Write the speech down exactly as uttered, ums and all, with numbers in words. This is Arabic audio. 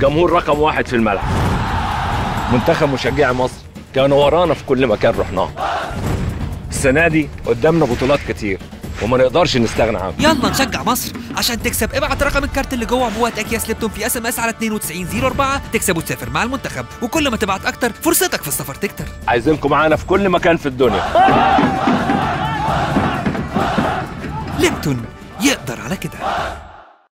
الجمهور رقم واحد في الملعب. منتخب مشجعي مصر كانوا ورانا في كل مكان رحناه. السنة دي قدامنا بطولات كتير وما نقدرش نستغنى عنها. يلا نشجع مصر. عشان تكسب ابعت رقم الكارت اللي جوه عبوات اكياس ليبتون في اس ام اس على اتنين وتسعين صفر اربعة تكسب وتسافر مع المنتخب، وكل ما تبعت اكتر فرصتك في السفر تكتر. عايزينكم معانا في كل مكان في الدنيا. ليبتون يقدر على كده.